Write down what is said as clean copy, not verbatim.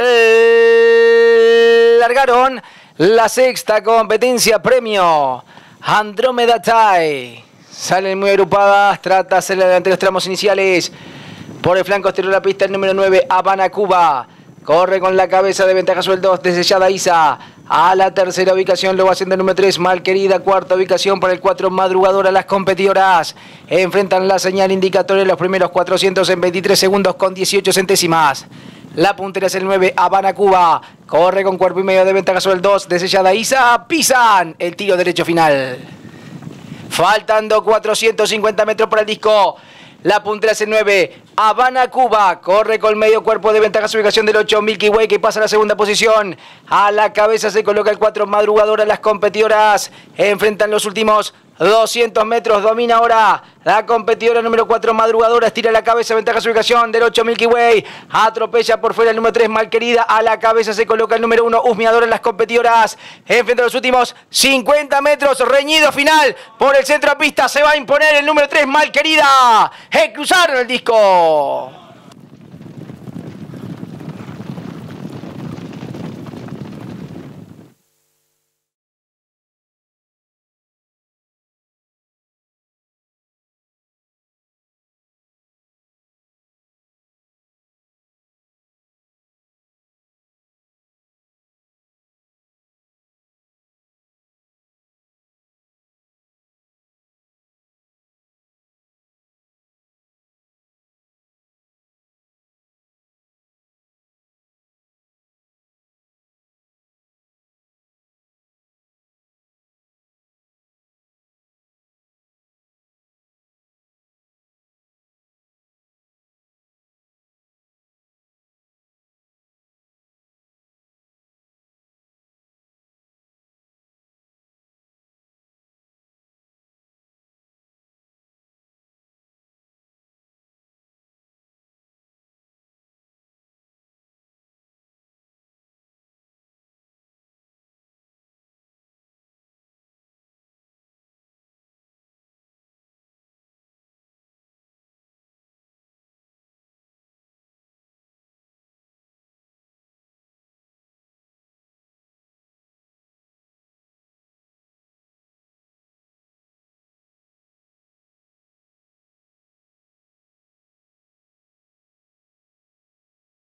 Largaron la sexta competencia, premio Andrómeda Tai. Salen muy agrupadas, trata de hacer adelante los tramos iniciales. Por el flanco exterior de la pista, el número 9, Habana Cuba. Corre con la cabeza de ventaja sobre el 2, Desellada Isa. A la tercera ubicación lo va haciendo el número 3, Malquerida. Cuarta ubicación para el 4, Madrugadora. Las competidoras enfrentan la señal indicatoria en los primeros 400 en 23 segundos con 18 centésimas. La puntera es el 9, Habana Cuba. Corre con cuerpo y medio de ventaja sobre el 2, Desellada Isa. Pisan el tiro derecho final. Faltando 450 metros para el disco. La puntera es el 9, Habana Cuba. Corre con medio cuerpo de ventaja su ubicación del 8, Milky Way, que pasa a la segunda posición. A la cabeza se coloca el 4, Madrugadora. Las competidoras enfrentan los últimos 200 metros. Domina ahora la competidora número 4, Madrugadora. Estira la cabeza, ventaja su ubicación del 8, Milky Way. Atropella por fuera el número 3, Malquerida. A la cabeza se coloca el número 1, Husmeadora. Las competidoras enfrentan los últimos 50 metros. Reñido final por el centro de pista. Se va a imponer el número 3, Malquerida. Cruzaron el disco.